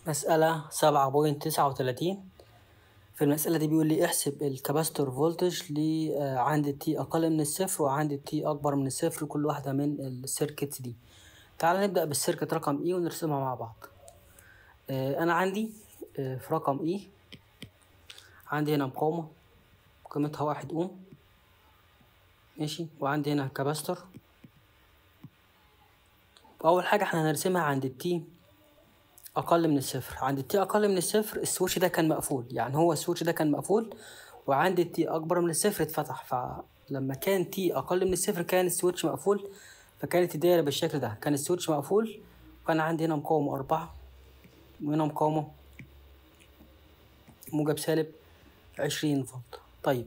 مسألة 7.39. في المسألة دي بيقول لي احسب الكاباستور فولتج عند التي أقل من الصفر وعند التي أكبر من الصفر كل واحدة من السيركتس دي. تعال نبدأ بالسيركت رقم E ونرسمها مع بعض. أنا عندي في رقم E عندي هنا مقاومة قيمتها 1 أوم، ماشي، وعندي هنا كاباستور. أول حاجة احنا هنرسمها عند التي أقل من الصفر. عند التي أقل من الصفر السويتش ده كان مقفول، يعني هو السويتش ده كان مقفول، وعند التي أكبر من الصفر اتفتح. فلما كان تي أقل من الصفر كان السويتش مقفول، فكانت الدايرة بالشكل ده، كان السويتش مقفول، وكان عندي هنا مقاومة 4 وهنا مقاومة موجب سالب 20 فولت. طيب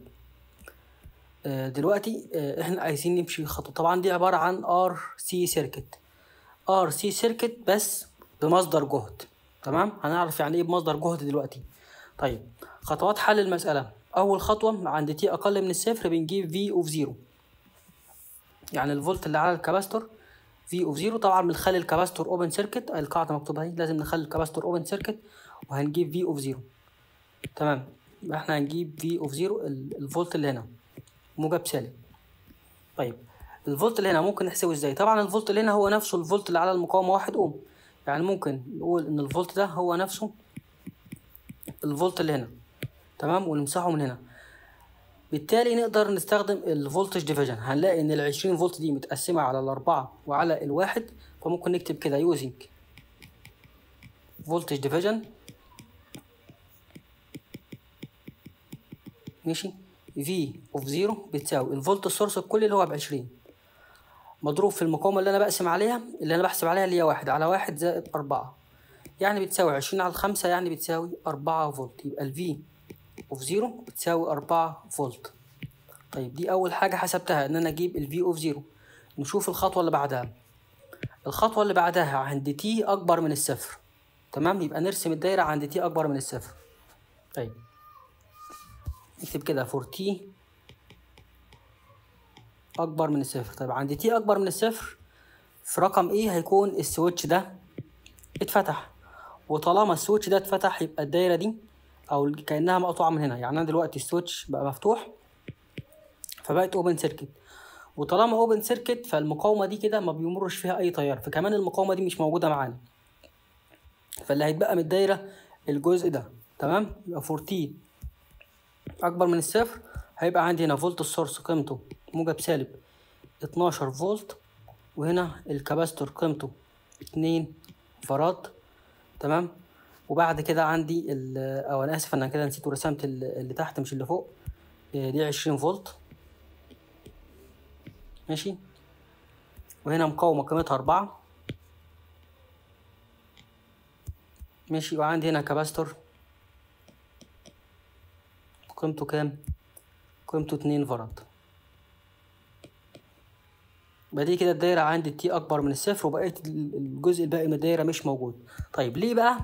دلوقتي احنا عايزين نمشي خطوة. طبعا دي عبارة عن RC سيركت، RC سيركت بس بمصدر جهد. تمام، هنعرف يعني ايه بمصدر جهد دلوقتي. طيب خطوات حل المسألة. أول خطوة عند تي أقل من الصفر بنجيب في اوف زيرو، يعني الفولت اللي على الكاباستور في اوف زيرو. طبعا بنخلي الكاباستور اوبن سيركت، القاعدة مكتوبة اهي، لازم نخلي الكاباستور اوبن سيركت وهنجيب في اوف زيرو. تمام، يبقى احنا هنجيب في اوف زيرو الفولت اللي هنا موجب سالب. طيب الفولت اللي هنا ممكن نحسبه ازاي؟ طبعا الفولت اللي هنا هو نفسه الفولت اللي على المقاومة 1 اوم، يعني ممكن نقول ان الفولت ده هو نفسه الفولت اللي هنا. تمام، ونمسحه من هنا. بالتالي نقدر نستخدم الفولتج ديفيجن. هنلاقي ان ال20 فولت دي متقسمة على الأربعة وعلى الواحد، فممكن نكتب كده يوزنج فولتج ديفيجن، ماشي، في اوف زيرو بتساوي الفولت السورس الكلي اللي هو ب20 مضروب في المقاومة اللي أنا بقسم عليها، اللي أنا بحسب عليها، اللي هي 1 على 1 زائد 4، يعني بتساوي 20 على 5، يعني بتساوي 4 فولت. يبقى الفي اوف زيرو بتساوي 4 فولت. طيب دي أول حاجة حسبتها، إن أنا أجيب الفي اوف زيرو. نشوف الخطوة اللي بعدها. الخطوة اللي بعدها عند تي أكبر من الصفر. تمام، يبقى نرسم الدايرة عند تي أكبر من الصفر. طيب نكتب كده فور تي أكبر من الصفر. طيب عند تي أكبر من الصفر في رقم إيه هيكون السويتش ده اتفتح، وطالما السويتش ده اتفتح يبقى الدايرة دي أو كأنها مقطوعة من هنا. يعني أنا دلوقتي السويتش بقى مفتوح فبقت أوبن سيركت، وطالما أوبن سيركت فالمقاومة دي كده ما بيمرش فيها أي تيار، فكمان المقاومة دي مش موجودة معانا، فاللي هيتبقى من الدايرة الجزء ده. تمام، يبقى فور تي أكبر من الصفر هيبقى عندي هنا فولت السورس قيمته موجب سالب 12 فولت، وهنا الكاباستور قيمته 2 فراد. تمام، وبعد كده عندي أو أنا آسف أنا كده نسيت ورسمت اللي تحت مش اللي فوق، دي 20 فولت، ماشي، وهنا مقاومة قيمتها 4، ماشي، وعندي هنا كاباستور قيمته كام؟ قيمته 2 فراد. يبقى دي كده الدايرة عندي تي أكبر من الصفر، وبقيت الجزء الباقي من الدايرة مش موجود. طيب ليه بقى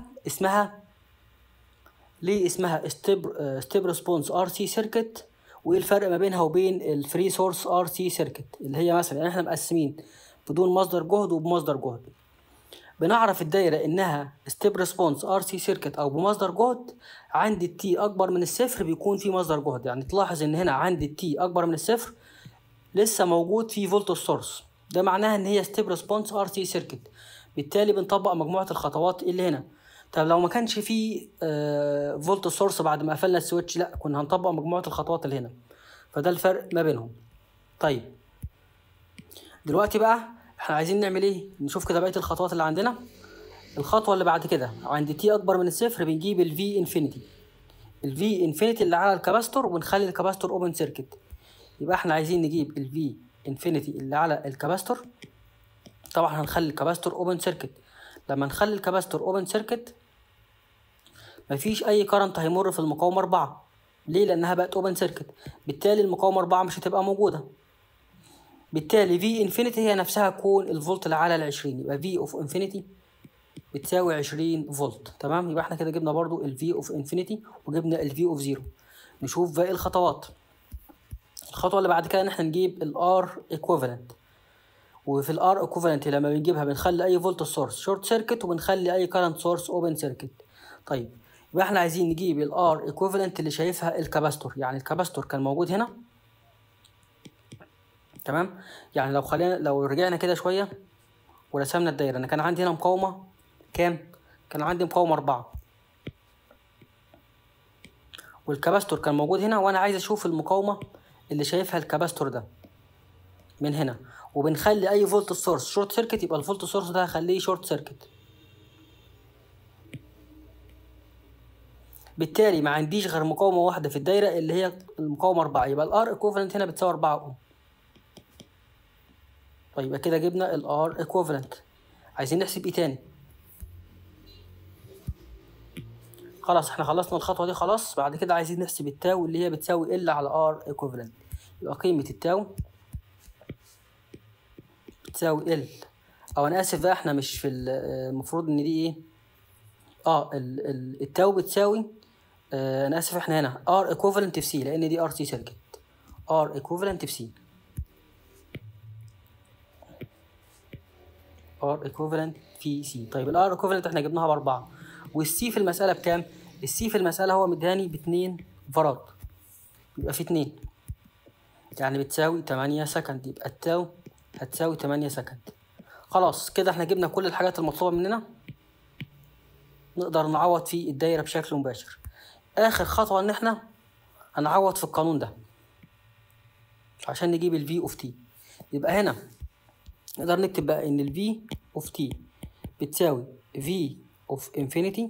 اسمها ستيب ريسبونس ار سي سيركت؟ وايه الفرق ما بينها وبين الفري سورس ار سي سيركت اللي هي مثلا يعني احنا مقسمين بدون مصدر جهد وبمصدر جهد؟ بنعرف الدايرة انها ستيب ريسبونس ار سي سيركت او بمصدر جهد عند التي اكبر من الصفر بيكون في مصدر جهد. يعني تلاحظ ان هنا عند التي اكبر من الصفر لسه موجود في فولت السورس، ده معناها ان هي ستيب ريسبونس ار سي سيركت. بالتالي بنطبق مجموعة الخطوات اللي هنا. طب لو ما كانش في فولت سورس بعد ما قفلنا السويتش، لا كنا هنطبق مجموعة الخطوات اللي هنا، فده الفرق ما بينهم. طيب دلوقتي بقى احنا عايزين نعمل ايه؟ نشوف كده بقية الخطوات اللي عندنا. الخطوة اللي بعد كده عند تي اكبر من الصفر بنجيب الفي انفينيتي، الفي انفينيتي اللي على الكاباستور، ونخلي الكاباستور اوبن سيركت. يبقى احنا عايزين نجيب الفي انفينيتي اللي على الكاباستور. طبعا هنخلي الكاباستور اوبن سيركت. لما نخلي الكاباستور اوبن سيركت مفيش اي كرنت هيمر في المقاومه 4. ليه؟ لانها بقت اوبن سيركت، بالتالي المقاومه 4 مش هتبقى موجوده. بالتالي في انفينيتي هي نفسها تكون الفولت اللي على ال20، يبقى في اوف انفينيتي بتساوي 20 فولت. تمام، يبقى احنا كده جبنا برضو الفي اوف انفينيتي وجبنا الفي اوف زيرو. نشوف باقي الخطوات. الخطوه اللي بعد كده ان احنا نجيب الار ايكوفالنت، وفي الار ايكوفالنت لما بنجيبها بنخلي اي فولت سورس شورت سيركت وبنخلي اي كارنت سورس اوبن سيركت. طيب يبقى احنا عايزين نجيب الار ايكوفالنت اللي شايفها الكاباستور. يعني الكاباستور كان موجود هنا، تمام. يعني لو رجعنا كده شويه ورسمنا الدايره، انا كان عندي هنا مقاومه كام؟ كان عندي مقاومه 4 والكاباستور كان موجود هنا، وانا عايز اشوف المقاومه اللي شايفها الكاباستور ده من هنا، وبنخلي اي فولت سورس شورت سيركت، يبقى الفولت سورس ده هخليه شورت سيركت. بالتالي ما عنديش غير مقاومه واحده في الدايره اللي هي المقاومه 4، يبقى الار ايكوفالنت هنا بتساوي 4 اوم. طيب يبقى كده جبنا الار ايكوفالنت. عايزين نحسب ايه تاني؟ خلاص احنا خلصنا الخطوه دي خلاص. بعد كده عايزين نحسب التاو اللي هي بتساوي ال على ار ايكوفالنت. يبقى قيمه التاو بتساوي ال، او انا اسف بقى احنا مش في المفروض ان دي ايه، التاو بتساوي انا اسف احنا هنا ار ايكوفالنت في سي، لان دي ار سي سيركت. ار ايكوفالنت في سي، ار ايكوفالنت في سي. طيب الار ايكوفالنت احنا جبناها ب4، والسي في المساله بكام؟ السي في المساله هو مداني ب2 فراد، يبقى في 2 يعني بتساوي 8 سكند، يبقى التاو هتساوي 8 سكند. خلاص كده احنا جبنا كل الحاجات المطلوبه مننا، نقدر نعوض في الدايره بشكل مباشر. اخر خطوه ان احنا هنعوض في القانون ده عشان نجيب الفي اوف تي. يبقى هنا نقدر نكتب بقى ان الفي اوف تي بتساوي في اوف انفينيتي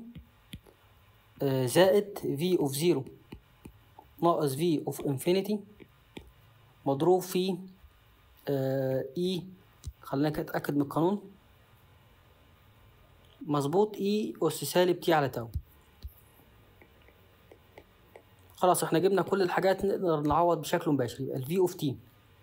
زائد في اوف 0 ناقص في اوف انفينيتي مضروب في اي، خلينا نتاكد من القانون مظبوط، اي اس سالب تي على تاو. خلاص احنا جبنا كل الحاجات، نقدر نعوض بشكل مباشر. يبقى الفي اوف تي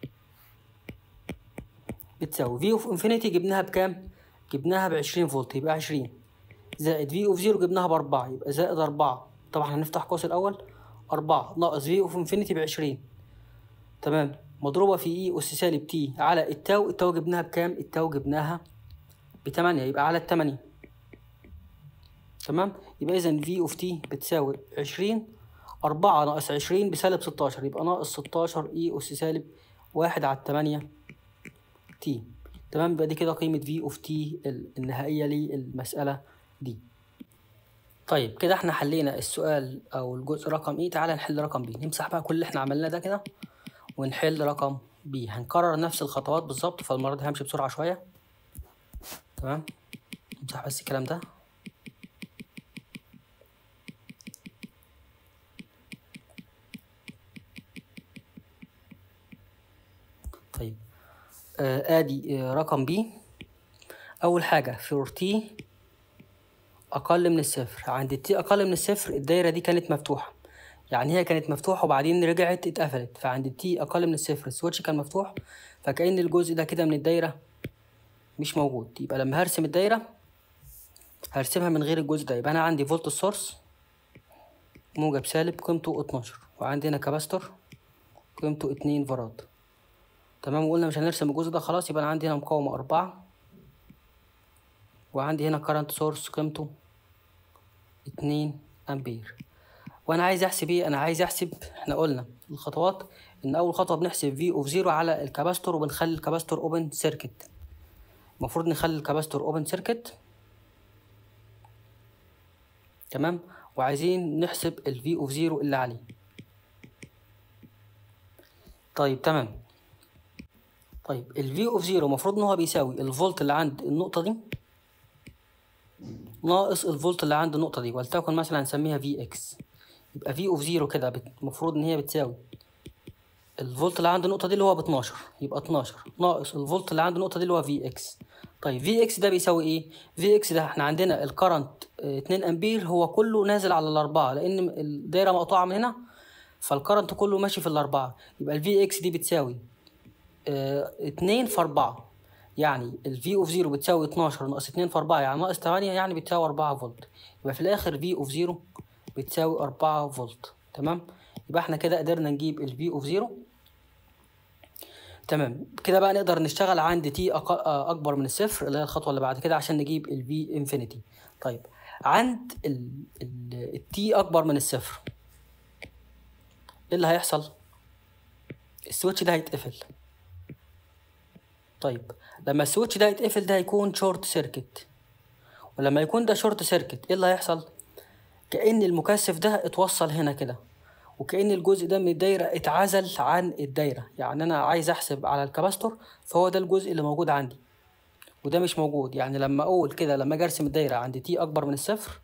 بتساوي في اوف انفينيتي جبناها بكام؟ جبناها ب20 فولت، يبقى 20 زائد في اوف 0 جبناها ب4 يبقى زائد 4. طبعا هنفتح قوس الاول، 4 ناقص في اوف انفينيتي ب20، تمام، مضروبه في اي اس سالب تي على التاو. التاو جبناها بكام؟ التاو جبناها ب8، يبقى على ال8، تمام. يبقى اذا في اوف تي بتساوي 20، 4 ناقص 20 بسالب 16، يبقى ناقص 16 اي اس سالب 1 على 8 تي، تمام. يبقى دي كده قيمه في اوف تي النهائيه للمساله دي. طيب كده احنا حلينا السؤال او الجزء رقم ايه. تعالى نحل رقم بي. نمسح بقى كل اللي احنا عملناه ده كده ونحل رقم بي. هنكرر نفس الخطوات بالظبط، فالمره دي همشي بسرعه شويه، تمام. نمسح بس الكلام ده. طيب ادي رقم بي. اول حاجه فور تي اقل من الصفر، عند التي اقل من الصفر الدايره دي كانت مفتوحه، يعني هي كانت مفتوحه وبعدين رجعت اتقفلت، فعند التي اقل من الصفر السويتش كان مفتوح، فكأن الجزء ده كده من الدايره مش موجود. يبقى لما هرسم الدايره هرسمها من غير الجزء ده. يبقى انا عندي فولت السورس موجب سالب قيمته 12، وعندي هنا كاباستور قيمته 2 فراد، تمام. وقلنا مش هنرسم الجزء ده خلاص. يبقى انا عندي هنا مقاومه 4 وعندي هنا كارنت سورس قيمته 2 امبير. وانا عايز احسب ايه؟ انا عايز احسب، احنا قلنا الخطوات ان اول خطوه بنحسب في اوف 0 على الكاباستور وبنخلي الكاباستور اوبن سيركت. المفروض نخلي الكاباستور اوبن سيركت، تمام. وعايزين نحسب الفي اوف 0 اللي عليه. طيب تمام. طيب الفي اوف 0 المفروض ان هو بيساوي الفولت اللي عند النقطه دي ناقص الفولت اللي عند النقطه دي، ولتكن مثلا هنسميها في اكس. يبقى في اوف 0 كده المفروض ان هي بتساوي الفولت اللي عند النقطه دي اللي هو ب 12، يبقى 12 ناقص الفولت اللي عند النقطه دي اللي هو في اكس. طيب في اكس ده بيساوي ايه؟ في اكس ده احنا عندنا الكرنت 2 امبير هو كله نازل على الاربعه، لان الدايره مقطوعه من هنا فالكرنت كله ماشي في الاربعه. يبقى الفي اكس دي بتساوي 2 في 4، يعني الفي اوف 0 بتساوي 12 ناقص 2 في 4 يعني ناقص 8، يعني بتساوي 4 فولت. يبقى في الاخر في اوف 0 بتساوي 4 فولت، تمام. يبقى احنا كده قدرنا نجيب الفي اوف 0. تمام كده بقى نقدر نشتغل عند تي اكبر من الصفر اللي هي الخطوه اللي بعد كده عشان نجيب الفي انفينيتي. طيب عند التي اكبر من الصفر ايه اللي هيحصل؟ السويتش ده هيتقفل. طيب لما السويتش ده يتقفل ده هيكون شورت سيركت، ولما يكون ده شورت سيركت ايه اللي هيحصل؟ كأن المكثف ده اتوصل هنا كده، وكأن الجزء ده من الدايرة اتعزل عن الدايرة. يعني أنا عايز أحسب على الكباستور فهو ده الجزء اللي موجود عندي وده مش موجود. يعني لما أقول كده لما أجي أرسم الدايرة عند تي أكبر من الصفر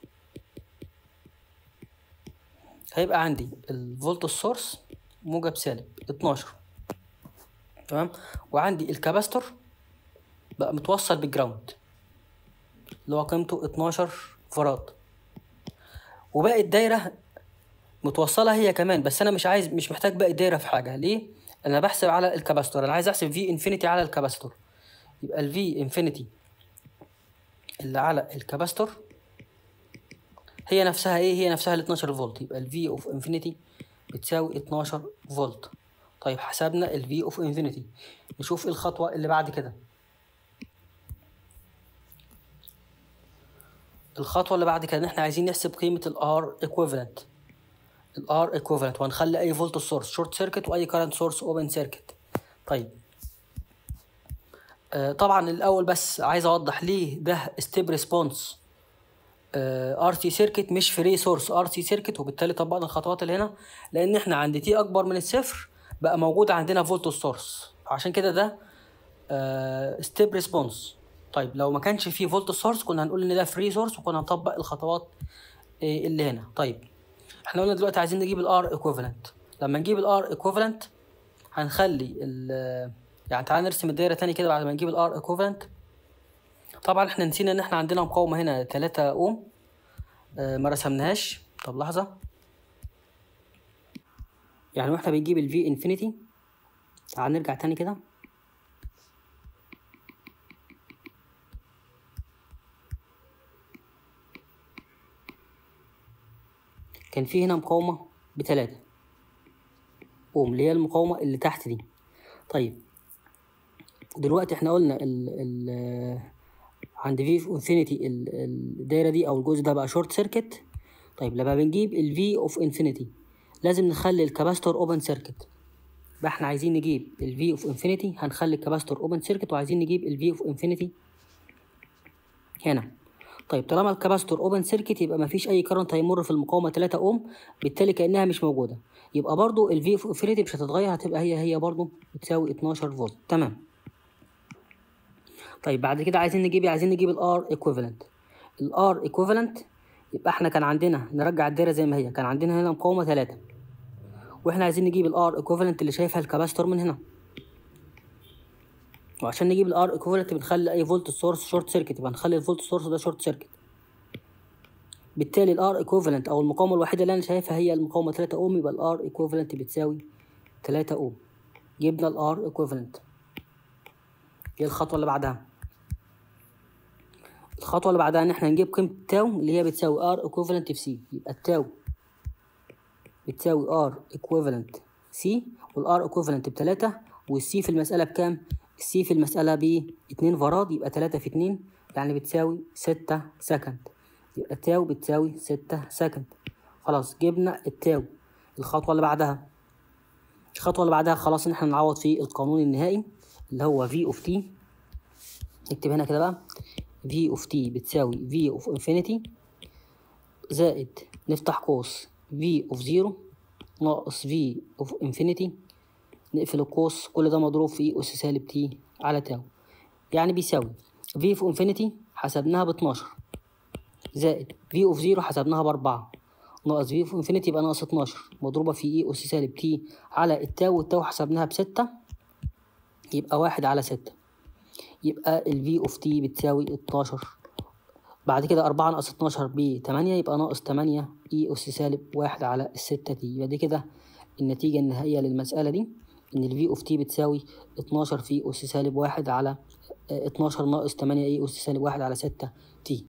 هيبقى عندي الفولت السورس موجب سالب 12، تمام، وعندي الكباستور بقى متوصل بالجراوند اللي هو قيمته 12 فراد، وباقي الدايرة متوصلة هي كمان، بس أنا مش محتاج باقي الدايرة في حاجة. ليه؟ أنا بحسب على الكباستور، أنا عايز أحسب في انفينيتي على الكباستور. يبقى الفي انفينيتي اللي على الكباستور هي نفسها ايه؟ هي نفسها ال 12 فولت. يبقى الفي اوف انفينيتي بتساوي 12 فولت. طيب حسبنا الفي اوف انفينيتي، نشوف ايه الخطوة اللي بعد كده. الخطوة اللي بعد كده ان احنا عايزين نحسب قيمة الار ايكويفالنت. الار ايكويفالنت وهنخلي اي فولت سورس شورت سيركت واي كارنت سورس اوبن سيركت. طيب طبعا الاول بس عايز اوضح ليه ده ستيب ريسبونس ار سي سيركت مش فري سورس ار سي سيركت، وبالتالي طبقنا الخطوات اللي هنا لان احنا عند تي اكبر من الصفر بقى موجود عندنا فولت سورس، عشان كده ده ستيب ريسبونس. طيب لو ما كانش فيه فولت سورس كنا هنقول ان ده فري سورس وكنا هنطبق الخطوات اللي هنا. طيب احنا قلنا دلوقتي عايزين نجيب الار ايكويفالنت. لما نجيب الار ايكويفالنت هنخلي يعني تعال نرسم الدايره تاني كده بعد ما نجيب الار ايكويفالنت. طبعا احنا نسينا ان احنا عندنا مقاومه هنا 3 اوم ما رسمناهاش. طب لحظه، يعني واحنا بنجيب الفي انفينيتي تعال نرجع تاني كده. كان في هنا مقاومه ب3 اوم اللي هي المقاومه اللي تحت دي. طيب دلوقتي احنا قلنا عند في انفينيتي الدايره دي او الجزء ده بقى شورت سيركت. طيب لما بنجيب الفي اوف انفينيتي لازم نخلي الكاباستور اوبن سيركت. يبقى احنا عايزين نجيب الفي اوف انفينيتي هنخلي الكاباستور اوبن سيركت، وعايزين نجيب الفي اوف انفينيتي هنا. طيب طالما الكاباستور اوبن سيركت يبقى مفيش اي كارنت هيمر في المقاومه 3 اوم، بالتالي كانها مش موجوده. يبقى برضو الفي اوف انفينيتي مش هتتغير، هتبقى هي برضو بتساوي 12 فولت. تمام. طيب بعد كده عايزين نجيب الار ايكويفالنت. الار ايكويفالنت يبقى احنا كان عندنا نرجع الدايره زي ما هي، كان عندنا هنا مقاومه 3 واحنا عايزين نجيب الار ايكويفالنت اللي شايفها الكاباستور من هنا. وعشان نجيب الار ايكويفالنت بنخلي اي فولت سورس شورت سيركت، يبقى نخلي الفولت سورس ده شورت سيركت. بالتالي الار ايكويفالنت او المقاومه الوحيده اللي انا شايفها هي المقاومه 3 اوم، يبقى الار ايكويفالنت بتساوي 3 اوم. جبنا الار ايكويفالنت. ايه الخطوه اللي بعدها؟ الخطوه اللي بعدها ان احنا نجيب قيمه تاو اللي هي بتساوي ار ايكويفالنت في سي. يبقى التاو بتساوي ار ايكويفالنت سي، والار ايكويفالنت ب3 والسي في المساله بكام؟ السي في المساله ب2 فراد، يبقى 3 في 2 يعني بتساوي 6 سكند. يبقى التاو بتساوي 6 سكند. خلاص جبنا التاو. الخطوه اللي بعدها خلاص ان احنا نعوض في القانون النهائي اللي هو في اوف تي. نكتب هنا كده بقى في اوف تي بتساوي في اوف انفينيتي زائد نفتح قوس في اوف 0 ناقص في اوف انفينيتي، نقفل القوس، كل ده مضروب في اس سالب تي على تاو. يعني بيساوي في اوف انفينيتي حسبناها ب12 زائد في اوف 0 حسبناها ب4 ناقص في اوف انفينيتي يبقى ناقص 12 مضروبه في اي اس سالب تي على التاو، والتاو حسبناها ب6 يبقى 1 على 6. يبقى الفي اوف تي بتساوي 12. بعد كده 4 ناقص 12 ب8 يبقى ناقص 8 اي اس سالب 1 على 6 تي. يبقى دي كده النتيجة النهائية للمسألة دي، إن الفي اوف تي بتساوي 12 في اس سالب 1 على 12 ناقص 8 اي اس سالب 1 على 6 تي.